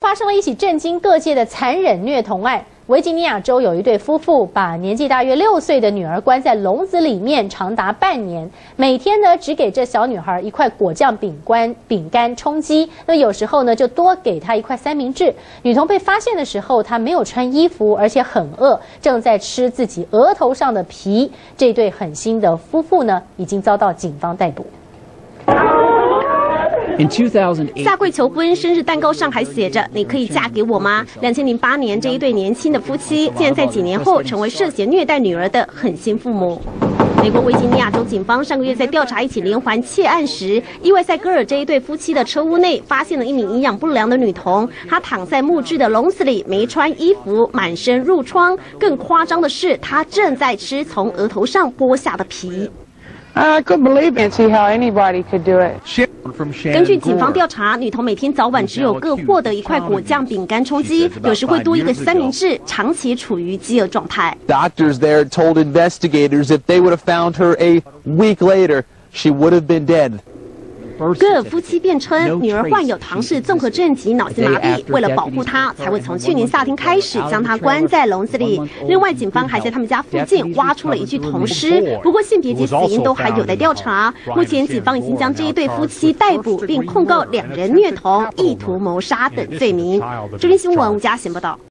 发生了一起震惊各界的残忍虐童案。维吉尼亚州有一对夫妇把年纪大约6岁的女儿关在笼子里面长达半年，每天呢只给这小女孩一块果酱饼干充饥，那有时候呢就多给她一块三明治。女童被发现的时候，她没有穿衣服，而且很饿，正在吃自己额头上的皮。这对狠心的夫妇呢，已经遭到警方逮捕。 下跪求婚，生日蛋糕上还写着“你可以嫁给我吗？”2008年，这一对年轻的夫妻竟然在几年后成为涉嫌虐待女儿的狠心父母。美国维吉尼亚州警方上个月在调查一起连环窃案时，意外在戈尔这一对夫妻的车屋内发现了一名营养不良的女童，她躺在木质的笼子里，没穿衣服，满身褥疮。更夸张的是，她正在吃从额头上剥下的皮。 I couldn't believe it. See how anybody could do it. 根据警方调查，女童每天早晚只有各获得一块果酱饼干充饥，有时会多一个三明治，长期处于饥饿状态。 Doctors there told investigators if they would have found her a week later, she would have been dead. 戈尔夫妻辩称，女儿患有唐氏综合症及脑性麻痹，为了保护她，才会从去年夏天开始将她关在笼子里。另外，警方还在他们家附近挖出了一具铜尸，不过性别及死因都还有待调查。目前，警方已经将这一对夫妻逮捕，并控告2人虐童、意图谋杀等罪名。这边新闻吴嘉贤报道。